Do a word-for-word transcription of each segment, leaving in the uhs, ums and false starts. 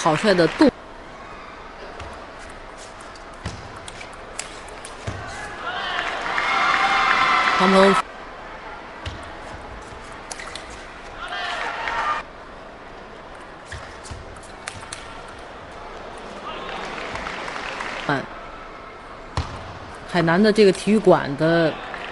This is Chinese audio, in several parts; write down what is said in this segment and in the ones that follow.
郝帅的动。唐鹏。 海南的这个体育馆的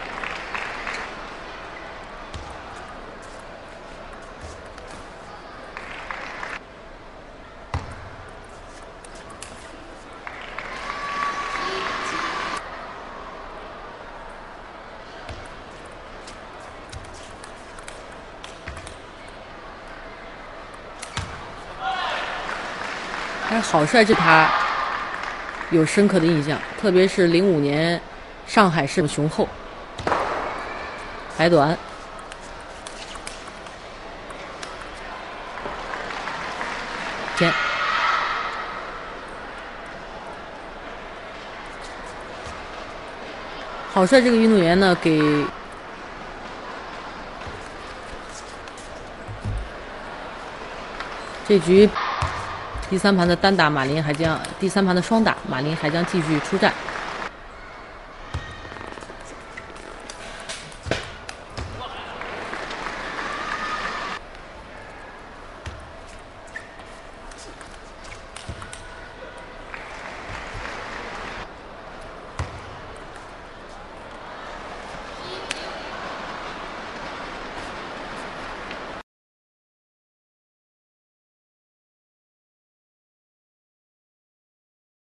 但是郝帅这他有深刻的印象，特别是零五年上海市雄厚，白短，前，郝帅这个运动员呢，给这局。 第三盘的单打，马林还将第三盘的双打，马林还将继续出战。